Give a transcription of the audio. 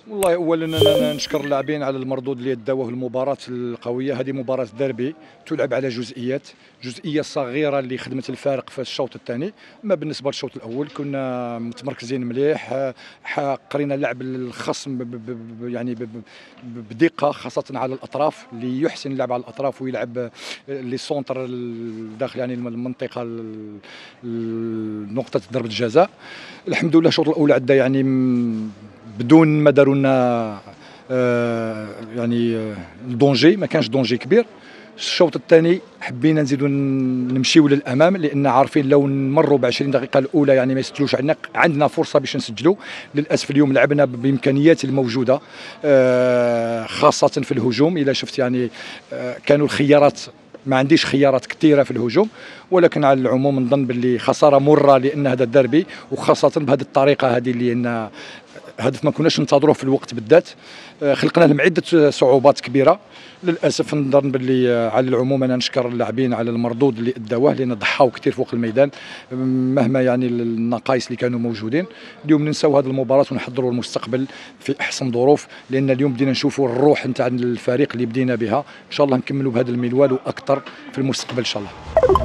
والله اولا انا نشكر اللاعبين على المردود اللي داوه المباراه القويه. هذه مباراه ديربي تلعب على جزئيه صغيره اللي خدمت الفارق في الشوط الثاني. اما بالنسبه للشوط الاول كنا متمركزين مليح، قرينا لعب الخصم يعني بدقه، خاصه على الاطراف اللي يحسن اللعب على الاطراف ويلعب لي سونتر داخل يعني المنطقه نقطه ضربه الجزاء. الحمد لله الشوط الاول عدى يعني بدون ما داروا لنا يعني دونجي، ما كانش دونجي كبير. الشوط الثاني حبينا نزيدوا نمشيو للامام، لان عارفين لو نمروا ب 20 دقيقه الاولى يعني ما يسجلوش عندنا فرصه باش نسجلوا. للاسف اليوم لعبنا بامكانيات الموجوده، خاصه في الهجوم. الى شفت يعني كانوا الخيارات، ما عنديش خيارات كثيره في الهجوم، ولكن على العموم نظن باللي خساره مره لان هذا الدربي، وخاصه بهذه الطريقه هذه اللي ان هدف ما كناش ننتظروه في الوقت بالذات. خلقنا لهم عده صعوبات كبيره. للاسف نظن باللي على العموم انا نشكر اللاعبين على المردود اللي اداوه، لان ضحاو كثير فوق الميدان مهما يعني النقائص اللي كانوا موجودين. اليوم ننساو هذه المباراه ونحضروا المستقبل في احسن ظروف، لان اليوم بدينا نشوفوا الروح نتاع الفريق اللي بدينا بها. ان شاء الله نكملوا بهذا المنوال واكثر في المستقبل ان شاء الله.